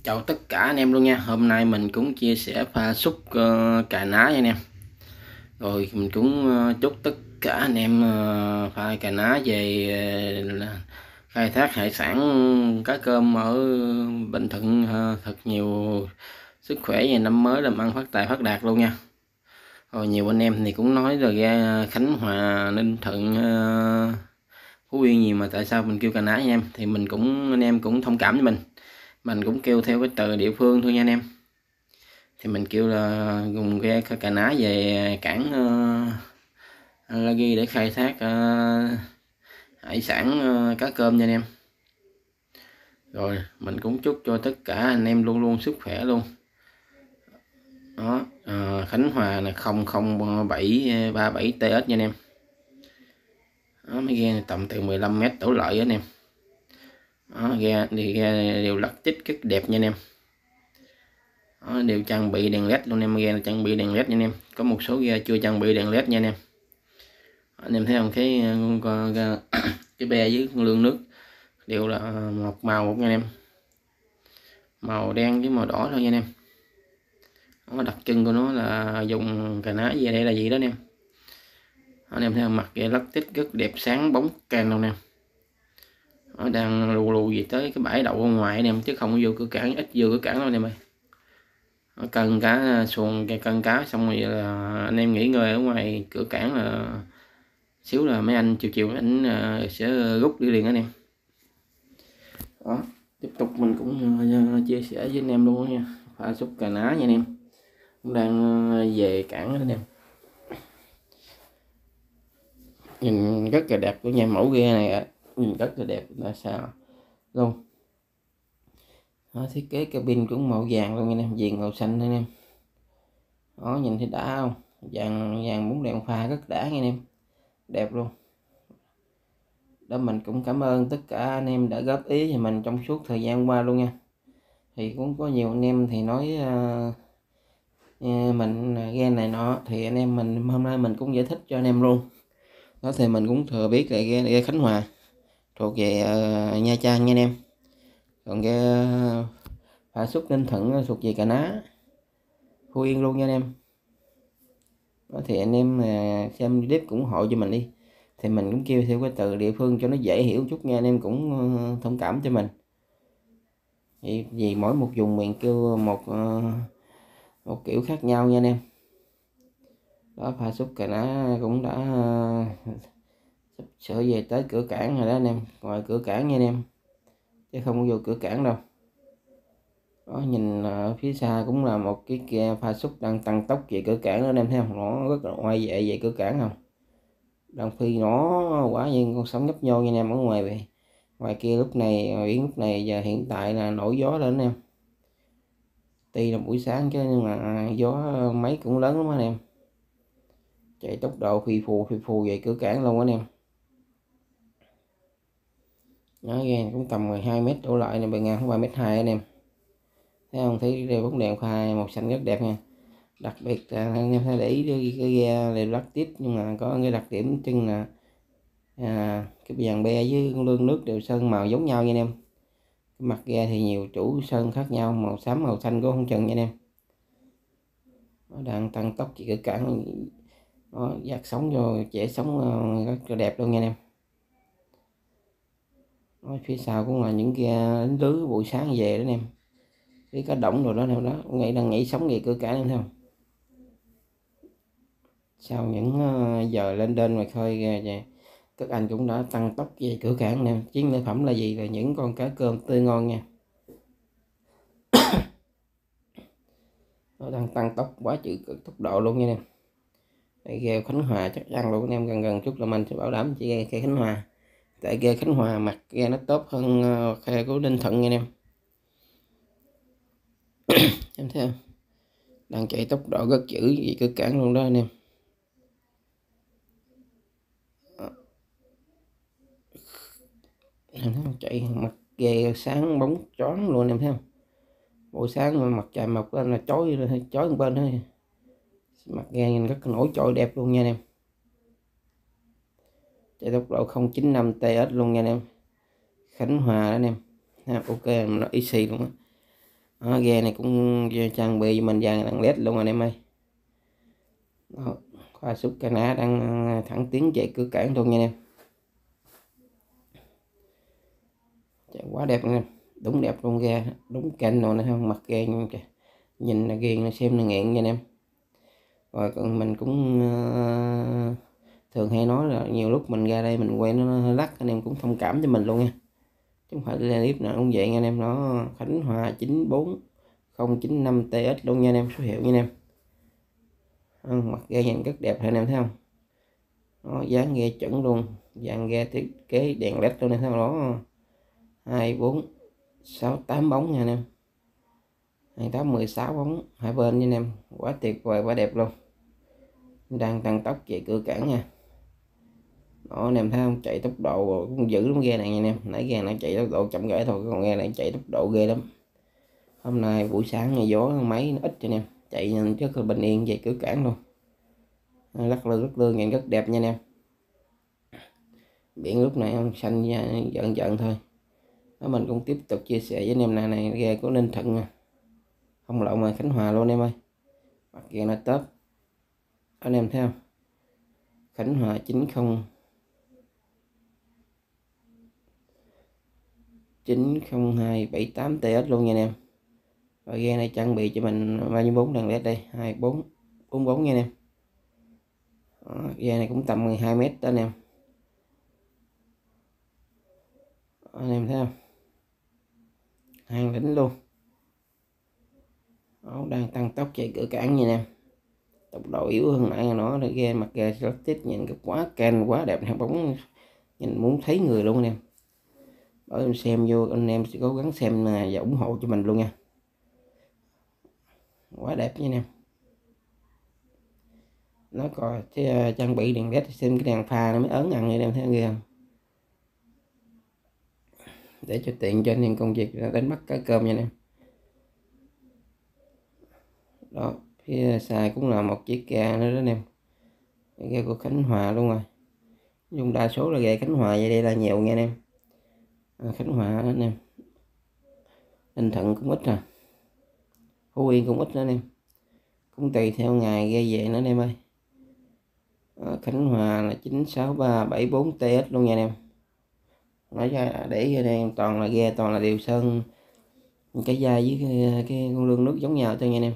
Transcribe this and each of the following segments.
Chào tất cả anh em luôn nha. Hôm nay mình cũng chia sẻ pha xúc cà ná nha anh em. Rồi mình cũng chúc tất cả anh em pha cà ná về khai thác hải sản cá cơm ở Bình Thuận thật nhiều sức khỏe và năm mới làm ăn phát tài phát đạt luôn nha. Rồi nhiều anh em thì cũng nói rồi ra Khánh Hòa, Ninh Thuận, Phú Yên gì mà tại sao mình kêu cà ná nha em. Thì mình cũng anh em cũng thông cảm với mình cũng kêu theo cái từ địa phương thôi nha anh em. Thì mình kêu là dùng ghe cà ná về cảng La Ghi để khai thác hải sản cá cơm nha anh em. Rồi mình cũng chúc cho tất cả anh em luôn luôn sức khỏe luôn đó. Khánh Hòa là 00737 TS nha anh em đó, mấy ghe này tầm từ 15m đổ lại anh em đó, ghe đều lắc tích rất đẹp nha anh em đó, đều trang bị đèn led luôn em. Ghe là trang bị đèn led nha anh em, có một số ghe chưa trang bị đèn led nha anh em. Anh em thấy không, cái be với con lương nước đều là một màu nha anh em, màu đen với màu đỏ thôi nha anh em. Nó đặc trưng của nó là dùng cà ná về đây là gì đó anh em. Anh em thấy không, mặt ghe lắc tích rất đẹp sáng bóng càng đâu nè. Nó đang lù lù gì tới cái bãi đậu ở ngoài anh em, chứ không có vô cửa cảng, ít vô cửa cảng đâu anh em ơi. Cân cá xuồng cân cá xong rồi là anh em nghỉ ngơi ở ngoài cửa cảng là xíu là mấy anh chiều anh sẽ rút đi liền anh em đó. Tiếp tục mình cũng chia sẻ với anh em luôn nha, pha xúc cà ná nha anh em, cũng đang về cảng anh em. Nhìn rất là đẹp của nha, mẫu ghe này nhìn rất là đẹp là sao luôn đó. Thiết kế cabin cũng màu vàng luôn anh em, viền màu xanh anh em đó, nhìn thấy đã không, vàng bóng đèn pha rất đã nha anh em, đẹp luôn đó. Mình cũng cảm ơn tất cả anh em đã góp ý cho mình trong suốt thời gian qua luôn nha. Thì cũng có nhiều anh em thì nói mình ghe này nọ, thì anh em mình hôm nay mình cũng giải thích cho anh em luôn đó. Thì mình cũng thừa biết là ghe Khánh Hòa thuộc về Nha Trang nha anh em, còn ghe Phà Xúc Ninh Thuận thuộc về Cà Ná, Phú Yên luôn nha anh em đó. Thì anh em xem clip cũng ủng hộ cho mình đi, thì mình cũng kêu theo cái từ địa phương cho nó dễ hiểu chút nha anh em, cũng thông cảm cho mình. Vì mỗi một vùng miền kêu một kiểu khác nhau nha anh em đó. Pha xúc Cà Ná cũng đã sắp sửa về tới cửa cảng rồi đó anh em, ngoài cửa cảng nha anh em, chứ không có vô cửa cảng đâu đó. Nhìn ở phía xa cũng là một cái kia pha xúc đang tăng tốc về cửa cảng đó anh em thấy không, nó rất là oai vệ về cửa cảng không, đang phi nó quả như con sóng nhấp nhô nha anh em. Ở ngoài về ngoài kia lúc này biển lúc này giờ hiện tại là nổi gió lên anh em, tuy là buổi sáng chứ nhưng mà gió máy cũng lớn lắm anh em, chạy tốc độ phi phù về cửa cảng luôn anh em. Nó ghe cũng tầm 12m đổ lại này, bề ngang khoảng 3m2 anh em thấy không, thấy đây bóng đèn pha màu xanh rất đẹp nha. Đặc biệt là anh em thấy để ý cái ghe này lắc tiếp, nhưng mà có cái đặc điểm chân là cái dàn be với lương nước đều sơn màu giống nhau nha anh em. Cái mặt ghe thì nhiều chủ sơn khác nhau, màu xám màu xanh của không chừng nha anh em. Nó đang tăng tốc chỉ cửa cảng, nó dạt sóng vô trẻ sóng rất là đẹp luôn nha anh em. Ở phía sau cũng là những ghe đánh lưới buổi sáng về đó anh em, cái cá động rồi đó nào đó nghĩ đang nhảy sóng về cửa cảng em thấy không. Sau những giờ lên đên ngoài khơi các anh cũng đã tăng tốc về cửa cảng nè. Chiến lợi phẩm là gì, là những con cá cơm tươi ngon nha. Nó đang tăng tốc quá chữ tốc độ luôn nha em. Đây ghe Khánh Hòa chắc ăn luôn anh em, gần chút là mình sẽ bảo đảm chị ghe Khánh Hòa, tại ghe Khánh Hòa mặt ghe nó tốt hơn ghe của Ninh Thuận nha em. Em thấy không, đang chạy tốc độ rất dữ vì cửa cảng luôn đó anh em. Em thấy không, chạy mặt ghe sáng bóng chói luôn em thấy không, buổi sáng mà mặt trời mọc lên là chói một bên thôi, mặt ghe nhìn rất nổi trội đẹp luôn nha anh em. Chạy tốc độ 095 TS luôn nha anh em, Khánh Hòa đó anh em. Ok nó easy luôn á. Đó, ghe này cũng trang bị cho mình dàn đèn led luôn anh em ơi. Đó, khoa súc cái ná đang thẳng tiến về cửa cảng luôn nha em. Chạy quá đẹp luôn em, đúng đẹp luôn, ghe đúng cạnh rồi nè, không mặt ghe nhìn là ghiền là xem là nghiện nha em. Rồi còn mình cũng thường hay nói là nhiều lúc mình ra đây mình quay nó hơi lắc, anh em cũng thông cảm cho mình luôn nha, chứ không phải là clip nào cũng vậy nha anh em. Nó Khánh Hòa 94095 TS luôn nha anh em, số hiệu nha anh em. Mặt ghe nhìn rất đẹp anh em thấy không, nó dáng ghe chuẩn luôn, dàn ghe thiết kế đèn led luôn, em thấy không, đó 2 4 6 8 bóng nha anh em, 28 16 bóng hai bên nha anh em, quá tuyệt vời quá đẹp luôn. Đang tăng tốc về cửa cảng nha. Đó anh em thấy không, chạy tốc độ cũng dữ lắm ghe này nha anh em. Nãy ghe này chạy tốc độ chậm rãi thôi, còn ghe này chạy tốc độ ghê lắm. Hôm nay buổi sáng ngày gió máy nó ít cho anh em, chạy rất là bình yên về cửa cảng luôn. Lắc lư nhìn rất đẹp nha anh em. Biển lúc này ông xanh giận giận thôi. Đó, mình cũng tiếp tục chia sẻ với anh em này ghe của Ninh Thuận nha, không lậu mà Khánh Hòa luôn anh em ơi. Mặt ghe nó tớp anh em thấy không, Khánh Hòa 90278 TS luôn nha anh em. Rồi ghe này trang bị cho mình bao nhiêu 4 đèn led đây, 24 44 nha anh em. Đó, ghe này cũng tầm 12 mét đó anh em. Anh em thấy không, hàng lĩnh luôn. Đó, đang tăng tốc chạy cửa cảng nha anh em, tốc độ yếu hơn nãy nó, ghe mặt ghe rất tích nhìn cái quá kênh quá đẹp, bóng nhìn muốn thấy người luôn anh em. Bởi em xem vô anh em sẽ cố gắng xem và ủng hộ cho mình luôn nha, quá đẹp nha anh em. Nó còn cái trang bị đèn led, xem cái đèn pha nó mới ớn ăn anh em thấy ghê không, để cho tiện cho anh em công việc đánh bắt cá cơm nha anh em. Đó, phía xa cũng là một chiếc ghe nữa đó anh em, ghe của Khánh Hòa luôn rồi. Nhưng đa số là ghe Khánh Hòa vậy, đây là nhiều nha anh em. Khánh Hòa anh em, Ninh Thuận cũng ít à, Phú Yên cũng ít nữa anh em, cũng tùy theo ngày ghe về nữa anh em ơi. Khánh Hòa là 96374 TS luôn nha anh em. Nói ra để cho anh em toàn là ghe, toàn là đều sơn cái dây với cái con lương nước giống nhau thôi nha anh em.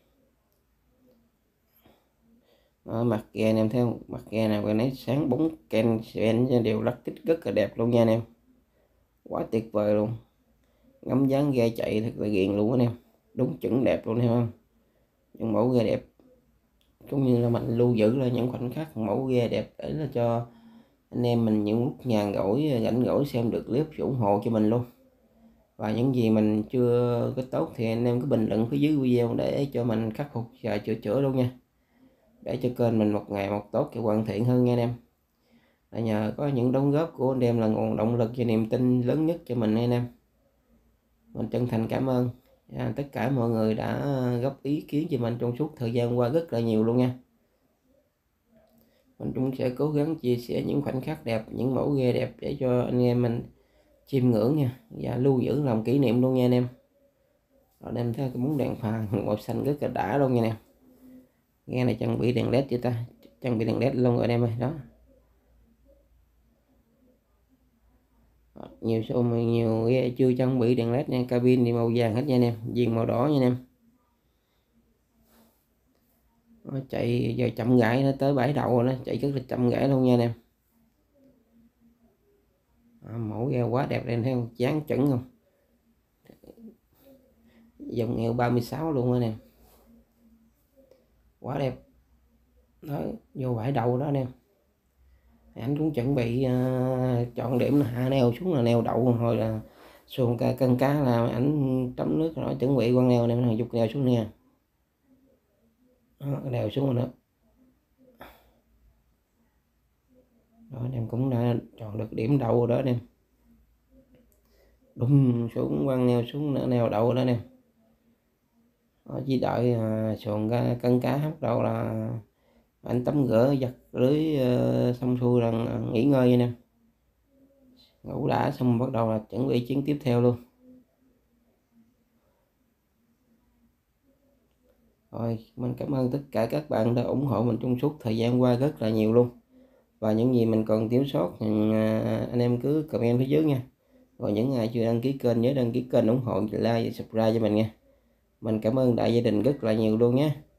Đó, mặt ghe anh em thấy không, mặt ghe nào cái nấy sáng bóng ken sen đều lắc tích rất là đẹp luôn nha anh em, quá tuyệt vời luôn. Ngắm dáng ghe chạy thật là ghiền luôn anh em, đúng chuẩn đẹp luôn thấy không, những mẫu ghe đẹp cũng như là mình lưu giữ lại những khoảnh khắc mẫu ghe đẹp để là cho anh em mình những lúc nhàn rỗi rảnh rỗi xem được clip ủng hộ cho mình luôn. Và những gì mình chưa có tốt thì anh em cứ bình luận phía dưới video để cho mình khắc phục và chữa luôn nha, để cho kênh mình một ngày một tốt và hoàn thiện hơn nha anh em. Là nhờ có những đóng góp của anh em là nguồn động lực và niềm tin lớn nhất cho mình anh em. Mình chân thành cảm ơn tất cả mọi người đã góp ý kiến cho mình trong suốt thời gian qua rất là nhiều luôn nha. Mình cũng sẽ cố gắng chia sẻ những khoảnh khắc đẹp, những mẫu ghe đẹp để cho anh em mình chiêm ngưỡng nha, và lưu giữ làm kỷ niệm luôn nha anh em. Rồi đem theo cái bóng đèn pha màu xanh rất là đã luôn nha anh em. Ghe này trang bị đèn led chưa ta, trang bị đèn led luôn rồi anh em ơi. Đó, nhiều số nhiều ghe chưa trang bị đèn led nha, cabin thì màu vàng hết nha anh em, viền màu đỏ nha anh em. Nó chạy giờ chậm rãi, nó tới bãi đậu rồi, nó chạy rất là chậm rãi luôn nha anh em. Mẫu ghe quá đẹp lên thấy không, dáng chuẩn không, dòng nghèo 36 luôn anh em, quá đẹp. Đó, vô bãi đậu đó anh em, anh cũng chuẩn bị chọn điểm là hạ neo xuống là neo đậu, hồi là xuồng cân cá là ảnh tắm nước rồi chuẩn bị quăng neo này, dục neo xuống nè. Đó, neo xuống rồi đó. Đó, anh em cũng đã chọn được điểm đậu rồi đó anh em, đùng xuống quăng neo xuống neo đậu đó anh em. Đó, chỉ đợi xuồng cân cá bắt đầu là anh tắm rửa giặt lưới xong xuôi là nghỉ ngơi anh em, ngủ đã xong bắt đầu là chuẩn bị chuyến tiếp theo luôn. Rồi mình cảm ơn tất cả các bạn đã ủng hộ mình trong suốt thời gian qua rất là nhiều luôn. Và những gì mình còn thiếu sót thì anh em cứ comment phía dưới nha. Rồi những ai chưa đăng ký kênh nhớ đăng ký kênh, ủng hộ, like và subscribe cho mình nha. Mình cảm ơn đại gia đình rất là nhiều luôn nhé.